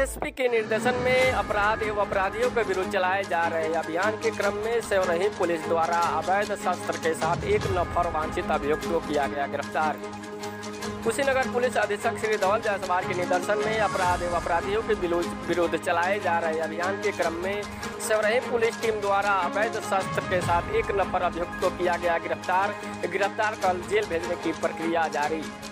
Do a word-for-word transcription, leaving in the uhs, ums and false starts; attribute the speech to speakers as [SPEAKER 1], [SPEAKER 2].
[SPEAKER 1] SSP के निर्देशन में अपराध एवं अपराधियों के विरुद्ध चलाए जा रहे अभियान के क्रम में सेवरही पुलिस द्वारा अवैध शस्त्र के साथ एक नफर वांछित अभियुक्त को किया गया गिरफ्तार। कुशीनगर पुलिस अधीक्षक श्री धवल जायसवाल के निर्देशन में अपराध एवं अपराधियों के विरुद्ध चलाए जा रहे अभियान के क्रम में सेवरही पुलिस टीम द्वारा अवैध शस्त्र के साथ एक नफर अभियुक्त को किया गया गिरफ्तार। गिरफ्तार कर जेल भेजने की प्रक्रिया जारी।